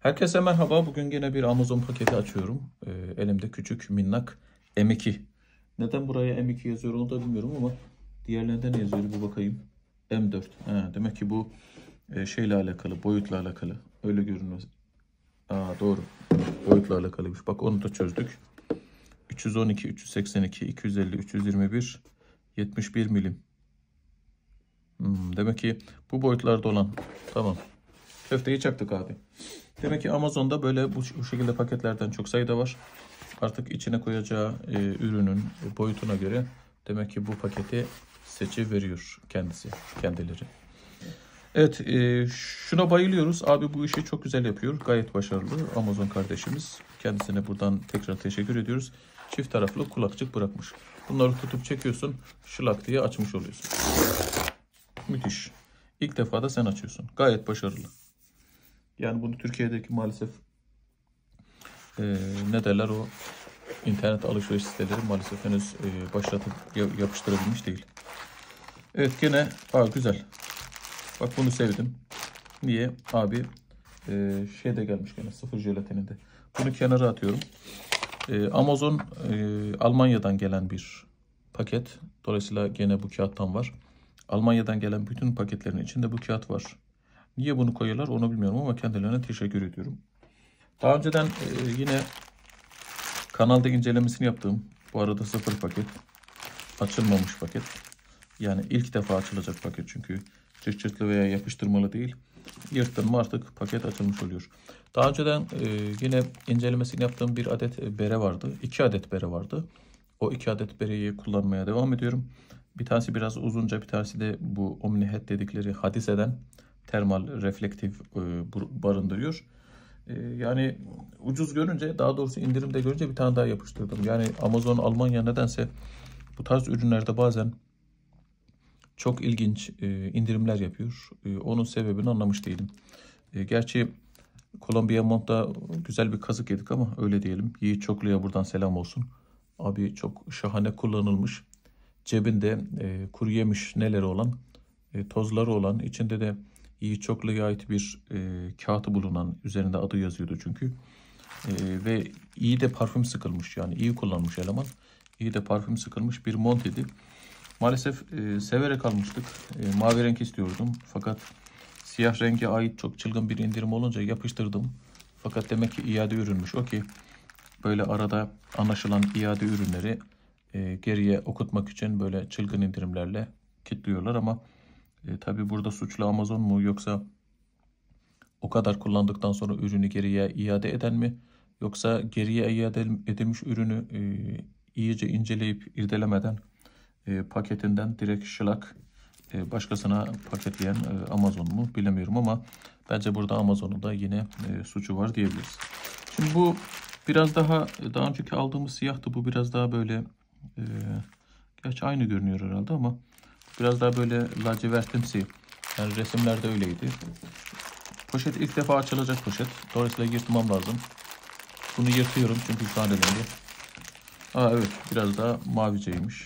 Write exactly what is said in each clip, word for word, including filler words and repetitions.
Herkese merhaba. Bugün yine bir Amazon paketi açıyorum. Ee, elimde küçük minnak M iki. Neden buraya M iki yazıyor onu da bilmiyorum ama diğerlerinde ne yazıyor bir bakayım. M dört. Ha, demek ki bu e, şeyle alakalı, boyutla alakalı. Öyle görünüyor. Aa, doğru. Boyutla alakalıymış. Bak onu da çözdük. üç yüz on iki, üç yüz seksen iki, iki yüz elli, üç yüz yirmi bir, yetmiş bir milim. Hmm, demek ki bu boyutlarda olan. Tamam. Köfteyi çaktık abi. Demek ki Amazon'da böyle bu, bu şekilde paketlerden çok sayıda var. Artık içine koyacağı e, ürünün boyutuna göre demek ki bu paketi seçiveriyor kendisi, kendileri. Evet, e, şuna bayılıyoruz. Abi bu işi çok güzel yapıyor. Gayet başarılı Amazon kardeşimiz. Kendisine buradan tekrar teşekkür ediyoruz. Çift taraflı kulakçık bırakmış. Bunları tutup çekiyorsun, şılak diye açmış oluyorsun. Müthiş. İlk defa da sen açıyorsun. Gayet başarılı. Yani bunu Türkiye'deki maalesef e, ne derler o internet alışveriş siteleri maalesef henüz e, başlatıp yapıştırabilmiş değil. Evet gene aa, güzel. Bak bunu sevdim. Niye? Abi e, şey de gelmiş gene sıfır jelatininde. Bunu kenara atıyorum. E, Amazon e, Almanya'dan gelen bir paket. Dolayısıyla gene bu kağıttan var. Almanya'dan gelen bütün paketlerin içinde bu kağıt var. Niye bunu koyuyorlar onu bilmiyorum ama kendilerine teşekkür ediyorum. Daha önceden e, yine kanalda incelemesini yaptığım, bu arada sıfır paket, açılmamış paket. Yani ilk defa açılacak paket çünkü çırt çırtlı veya yapıştırmalı değil. Yırttın mı artık paket açılmış oluyor. Daha önceden e, yine incelemesini yaptığım bir adet bere vardı. iki adet bere vardı. O iki adet bereyi kullanmaya devam ediyorum. Bir tanesi biraz uzunca, bir tanesi de bu Omni-Head dedikleri hadiseden termal reflektif e, barındırıyor. E, yani ucuz görünce, daha doğrusu indirimde görünce bir tane daha yapıştırdım. Yani Amazon Almanya nedense bu tarz ürünlerde bazen çok ilginç e, indirimler yapıyor. E, onun sebebini anlamış değilim. E, gerçi Kolombiya Mont'ta güzel bir kazık yedik ama öyle diyelim. Yiğit Çoklu'ya buradan selam olsun. Abi çok şahane kullanılmış. Cebinde e, kuru yemiş neleri olan, e, tozları olan, içinde de Yiğit Çoklu'ya ait bir e, kağıtı bulunan, üzerinde adı yazıyordu çünkü. E, ve iyi de parfüm sıkılmış, yani iyi kullanmış eleman. İyi de parfüm sıkılmış bir mont idi. Maalesef e, severek almıştık. E, mavi renk istiyordum. Fakat siyah renge ait çok çılgın bir indirim olunca yapıştırdım. Fakat demek ki iade ürünmüş. O ki böyle arada anlaşılan iade ürünleri e, geriye okutmak için böyle çılgın indirimlerle kilitliyorlar ama e, tabii burada suçlu Amazon mu yoksa o kadar kullandıktan sonra ürünü geriye iade eden mi yoksa geriye iade edilmiş ürünü e, iyice inceleyip irdelemeden e, paketinden direkt şılak e, başkasına paketleyen e, Amazon mu bilemiyorum ama bence burada Amazon'un da yine e, suçu var diyebiliriz. Şimdi bu biraz daha daha önceki aldığımız siyahtı, bu biraz daha böyle e, gerçi aynı görünüyor herhalde ama biraz daha böyle lacivertimsi, yani resimlerde öyleydi. Poşet ilk defa açılacak poşet, dolayısıyla yırtmam lazım. Bunu yırtıyorum çünkü şu an elimde. Aa evet, biraz daha maviceymiş.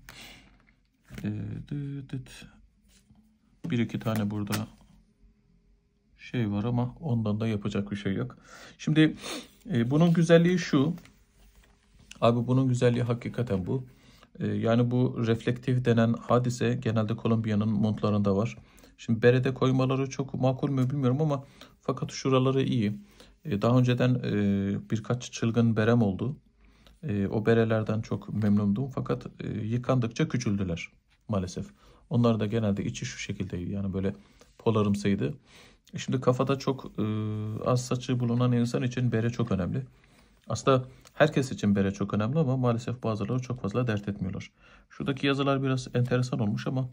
Bir iki tane burada şey var ama ondan da yapacak bir şey yok. Şimdi e, bunun güzelliği şu. Abi bunun güzelliği hakikaten bu. E, yani bu reflektif denen hadise genelde Kolombiya'nın montlarında var. Şimdi berede koymaları çok makul mü bilmiyorum ama fakat şuraları iyi. E, daha önceden e, birkaç çılgın berem oldu. E, o berelerden çok memnundum fakat e, yıkandıkça küçüldüler maalesef. Onlar da genelde içi şu şekildeydi, yani böyle polarımsaydı. E, şimdi kafada çok e, az saçı bulunan insan için bere çok önemli. Aslında herkes için bere çok önemli ama maalesef bazıları çok fazla dert etmiyorlar. Şuradaki yazılar biraz enteresan olmuş ama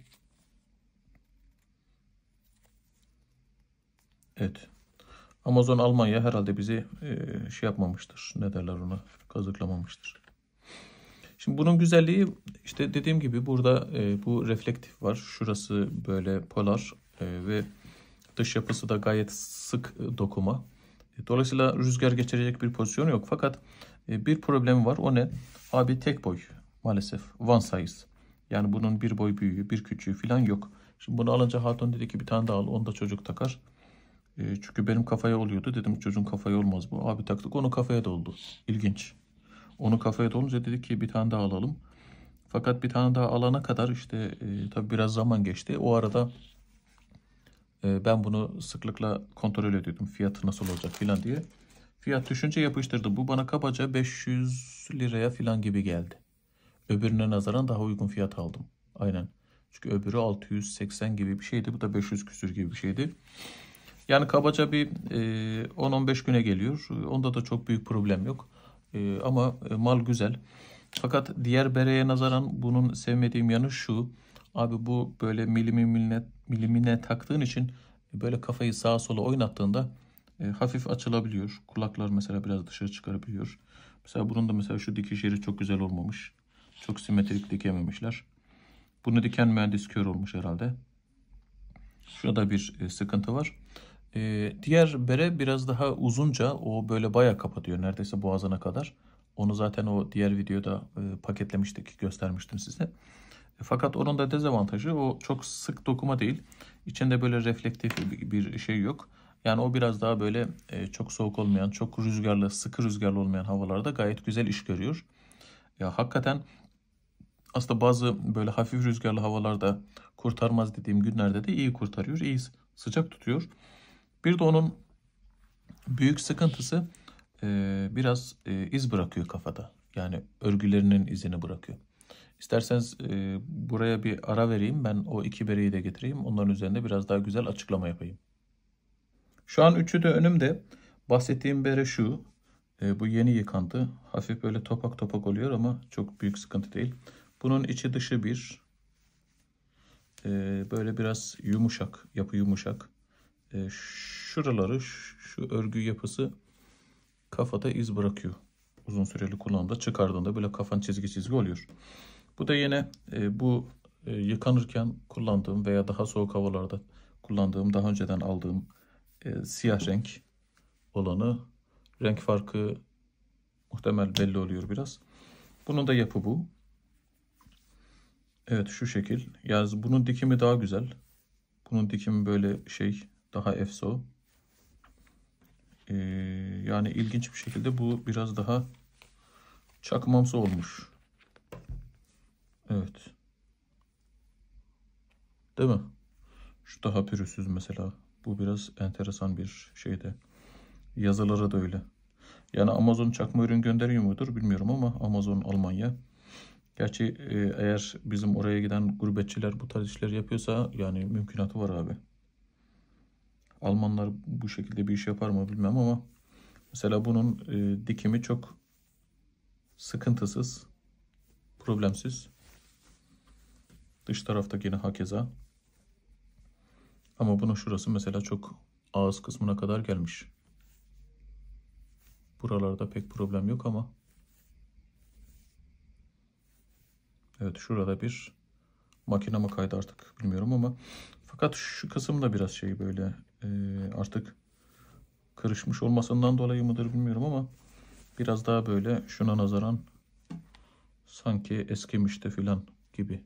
evet. Amazon Almanya herhalde bizi e, şey yapmamıştır. Ne derler ona? Kazıklamamıştır. Şimdi bunun güzelliği işte dediğim gibi burada e, bu reflektif var. Şurası böyle polar e, ve dış yapısı da gayet sık e, dokuma. E, dolayısıyla rüzgar geçirecek bir pozisyonu yok. Fakat e, bir problem var. O ne? Abi tek boy maalesef. One size. Yani bunun bir boy büyüğü, bir küçüğü falan yok. Şimdi bunu alınca hatun dedi ki bir tane daha al. Onu da çocuk takar. E, çünkü benim kafaya oluyordu. Dedim çocuğun kafaya olmaz bu. Abi taktık, onun kafaya da oldu. İlginç. Onu kafaya da olunca dedik ki bir tane daha alalım. Fakat bir tane daha alana kadar işte e, tabii biraz zaman geçti. O arada e, ben bunu sıklıkla kontrol ediyordum. Fiyatı nasıl olacak filan diye. Fiyat düşünce yapıştırdım. Bu bana kabaca beş yüz liraya filan gibi geldi. Öbürüne nazaran daha uygun fiyat aldım. Aynen. Çünkü öbürü altı yüz seksen gibi bir şeydi. Bu da beş yüz küsür gibi bir şeydi. Yani kabaca bir e, on on beş güne geliyor. Onda da çok büyük problem yok. E, ama e, mal güzel. Fakat diğer bereye nazaran bunun sevmediğim yanı şu. Abi bu böyle milimi milimine, milimine taktığın için böyle kafayı sağa sola oynattığında e, hafif açılabiliyor. Kulaklar mesela biraz dışarı çıkarabiliyor. Mesela bunun da mesela şu dikiş yeri çok güzel olmamış. Çok simetrik dikememişler. Bunu diken mühendis kör olmuş herhalde. Şurada bir e, sıkıntı var. E, diğer bere biraz daha uzunca. O böyle bayağı kapatıyor. Neredeyse boğazına kadar. Onu zaten o diğer videoda e, paketlemiştik. Göstermiştim size. E, fakat onun da dezavantajı o çok sık dokuma değil. İçinde böyle reflektif bir şey yok. Yani o biraz daha böyle e, çok soğuk olmayan, çok rüzgarlı, sıkı rüzgarlı olmayan havalarda gayet güzel iş görüyor. Ya hakikaten aslında bazı böyle hafif rüzgarlı havalarda kurtarmaz dediğim günlerde de iyi kurtarıyor. İyi sıcak tutuyor. Bir de onun büyük sıkıntısı e, biraz e, iz bırakıyor kafada. Yani örgülerinin izini bırakıyor. İsterseniz e, buraya bir ara vereyim. Ben o iki bereyi de getireyim. Onların üzerinde biraz daha güzel açıklama yapayım. Şu an üçü de önümde. Bahsettiğim bere şu. E, bu yeni yıkandı. Hafif böyle topak topak oluyor ama çok büyük sıkıntı değil. Bunun içi dışı bir. E, böyle biraz yumuşak. Yapı yumuşak. E, şuraları şu, şu örgü yapısı kafada iz bırakıyor. Uzun süreli kullanımda çıkardığında böyle kafan çizgi çizgi oluyor. Bu da yine e, bu e, yıkanırken kullandığım veya daha soğuk havalarda kullandığım, daha önceden aldığım e, siyah renk olanı. Renk farkı muhtemel belli oluyor biraz. Bunun da yapı bu. Evet, şu şekil. Yani bunun dikimi daha güzel. Bunun dikimi böyle şey daha efso. Ee, yani ilginç bir şekilde bu biraz daha çakmamsı olmuş. Evet. Değil mi? Şu daha pürüzsüz mesela. Bu biraz enteresan bir şeyde. Yazıları da öyle. Yani Amazon çakma ürün gönderiyor mudur bilmiyorum ama Amazon Almanya. Gerçi e, eğer bizim oraya giden gurbetçiler bu tarz işler yapıyorsa yani mümkünatı var abi. Almanlar bu şekilde bir iş yapar mı bilmem ama mesela bunun e, dikimi çok sıkıntısız, problemsiz. Dış tarafta yine hakeza. Ama bunun şurası mesela çok ağız kısmına kadar gelmiş. Buralarda pek problem yok ama evet, şurada bir makine mi kaydı artık bilmiyorum ama fakat şu kısım da biraz şey böyle e, artık kırışmış olmasından dolayı mıdır bilmiyorum ama biraz daha böyle şuna nazaran sanki eskimişti filan gibi.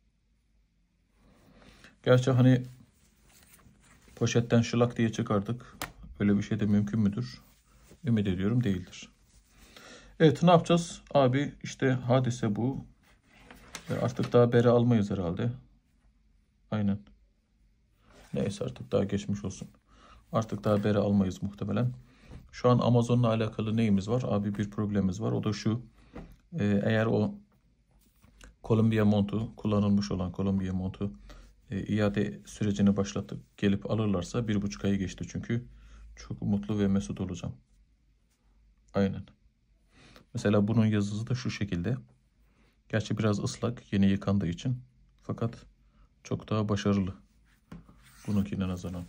Gerçi hani poşetten şılak diye çıkardık. Öyle bir şey de mümkün müdür? Ümit ediyorum değildir. Evet, ne yapacağız? Abi işte hadise bu. E, artık daha bere almayız herhalde. Aynen. Neyse artık daha geçmiş olsun. Artık daha bere almayız muhtemelen. Şu an Amazon'la alakalı neyimiz var? Abi bir problemimiz var. O da şu. E, eğer o Kolombiya montu, kullanılmış olan Kolombiya montu e, iade sürecini başlattık. Gelip alırlarsa bir buçuk ayı geçti çünkü. Çok mutlu ve mesut olacağım. Aynen. Mesela bunun yazısı da şu şekilde. Gerçi biraz ıslak, yeni yıkandığı için. Fakat çok daha başarılı. Bununkine nazaran.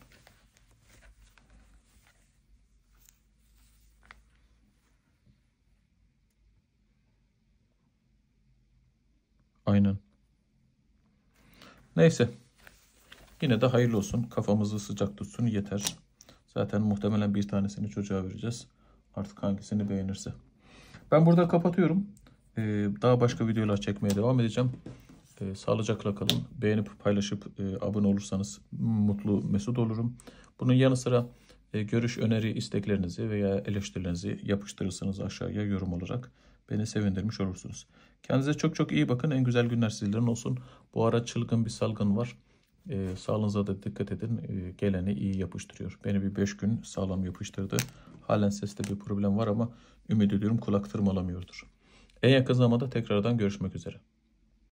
Aynen. Neyse. Yine de hayırlı olsun. Kafamızı sıcak tutsun yeter. Zaten muhtemelen bir tanesini çocuğa vereceğiz. Artık hangisini beğenirse. Ben burada kapatıyorum. Ee, daha başka videolar çekmeye devam edeceğim. Ee, sağlıcakla kalın. Beğenip paylaşıp e, abone olursanız mutlu mesut olurum. Bunun yanı sıra E, görüş, öneri, isteklerinizi veya eleştirilerinizi yapıştırırsanız aşağıya yorum olarak beni sevindirmiş olursunuz. Kendinize çok çok iyi bakın. En güzel günler sizlerin olsun. Bu ara çılgın bir salgın var. E, sağlığınıza da dikkat edin. E, geleni iyi yapıştırıyor. Beni bir beş gün sağlam yapıştırdı. Halen seste bir problem var ama ümit ediyorum kulak tırmalamıyordur. En yakın zamanda tekrardan görüşmek üzere.